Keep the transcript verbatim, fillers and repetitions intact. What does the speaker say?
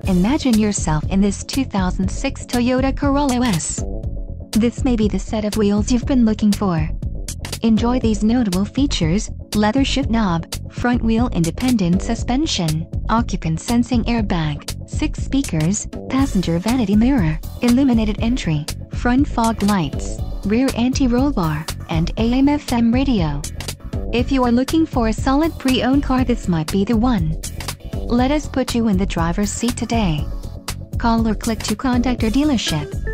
Imagine yourself in this two thousand six Toyota Corolla S. This may be the set of wheels you've been looking for. Enjoy these notable features: leather shift knob, front wheel independent suspension, occupant sensing airbag, six speakers, passenger vanity mirror, illuminated entry, front fog lights, rear anti-roll bar, and A M F M radio. If you are looking for a solid pre-owned car, this might be the one. Let us put you in the driver's seat today. Call or click to contact our dealership.